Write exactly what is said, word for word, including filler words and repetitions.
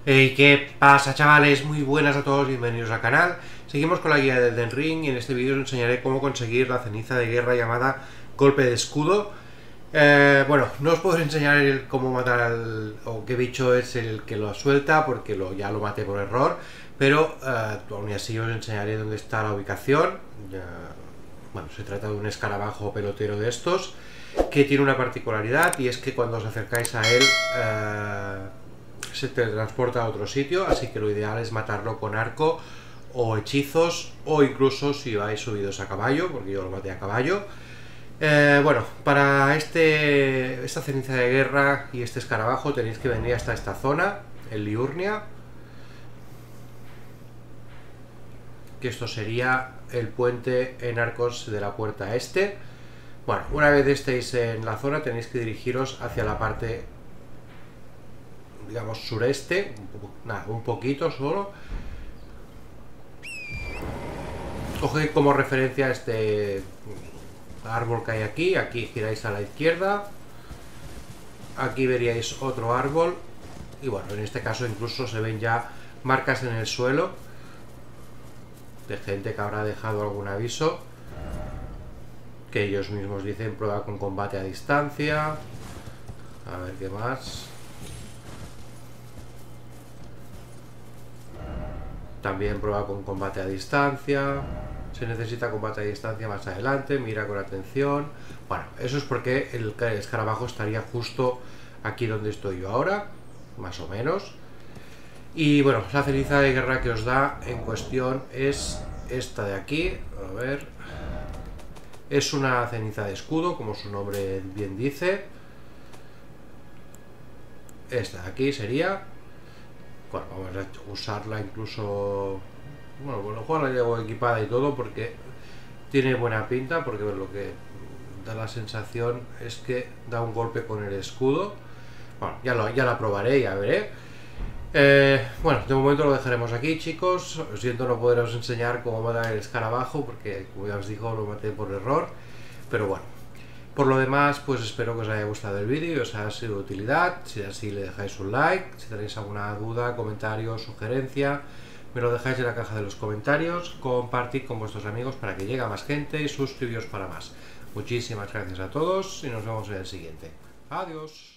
Hey, ¿qué pasa, chavales? Muy buenas a todos, bienvenidos al canal. Seguimos con la guía del Elden Ring y en este vídeo os enseñaré cómo conseguir la ceniza de guerra llamada golpe de escudo. Eh, bueno, no os puedo enseñar el, cómo matar al, o qué bicho es el que lo suelta, porque lo, ya lo maté por error, pero eh, aún así os enseñaré dónde está la ubicación. Ya, bueno, se trata de un escarabajo pelotero de estos, que tiene una particularidad, y es que cuando os acercáis a él eh, se teletransporta a otro sitio, así que lo ideal es matarlo con arco o hechizos, o incluso si vais subidos a caballo, porque yo lo maté a caballo. Eh, bueno, para este, esta ceniza de guerra y este escarabajo tenéis que venir hasta esta zona, en Liurnia, que esto sería el puente en arcos de la puerta este. Bueno, una vez estéis en la zona tenéis que dirigiros hacia la parte, digamos, sureste, un, poco, nada, un poquito solo. Coged como referencia este árbol que hay aquí, aquí giráis a la izquierda, aquí veríais otro árbol, y bueno, en este caso incluso se ven ya marcas en el suelo de gente que habrá dejado algún aviso, que ellos mismos dicen prueba con combate a distancia. A ver qué más. También prueba con combate a distancia. Se necesita combate a distancia más adelante, mira con atención. Bueno, eso es porque el escarabajo estaría justo aquí donde estoy yo ahora, más o menos. Y bueno, la ceniza de guerra que os da en cuestión es esta de aquí. A ver, es una ceniza de escudo, como su nombre bien dice. Esta de aquí sería. Bueno, vamos a usarla incluso. Bueno, con lo cual la llevo equipada y todo, porque tiene buena pinta, porque lo que da la sensación es que da un golpe con el escudo. Bueno, ya, lo, ya la probaré, ya veré. Eh, bueno, de momento lo dejaremos aquí, chicos. Os siento no poderos enseñar cómo matar el escarabajo, porque como ya os digo, lo maté por error. Pero bueno, por lo demás, pues espero que os haya gustado el vídeo y os haya sido de utilidad. Si es así, le dejáis un like. Si tenéis alguna duda, comentario, sugerencia, me lo dejáis en la caja de los comentarios. Compartid con vuestros amigos para que llegue a más gente y suscribiros para más. Muchísimas gracias a todos y nos vemos en el siguiente. Adiós.